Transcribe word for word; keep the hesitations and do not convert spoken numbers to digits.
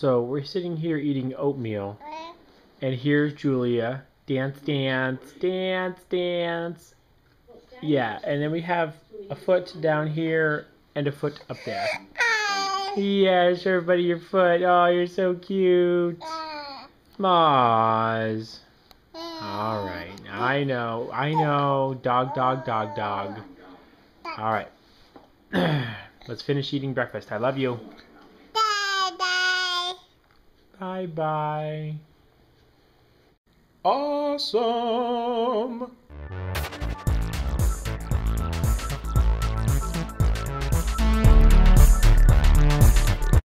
So we're sitting here eating oatmeal, and here's Julia. Dance, dance, dance, dance. Yeah, and then we have a foot down here and a foot up there. Yes, everybody, your foot. Oh, you're so cute. Moz. All right, I know, I know. Dog, dog, dog, dog. All right. Let's finish eating breakfast. I love you. Bye-bye. Bye-bye. Awesome.